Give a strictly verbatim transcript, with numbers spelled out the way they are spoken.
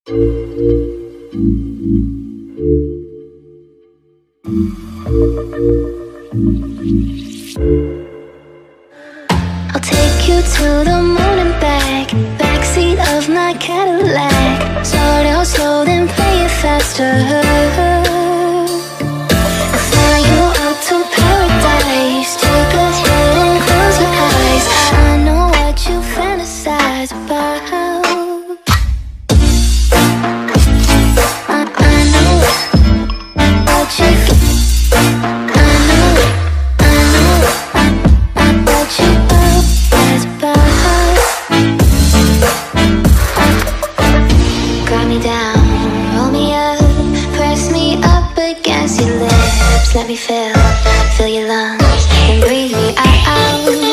I'll take you to the moon and back, backseat of my Cadillac. Start out slow, then play it faster. I'll fly you up to paradise. Take a hit and close your eyes. I know what you fantasize about. I, I know what you I know, I know what you fantasize about. Grind me down, roll me up, press me up against your lips. Let me fill, fill your lungs, and breathe me out.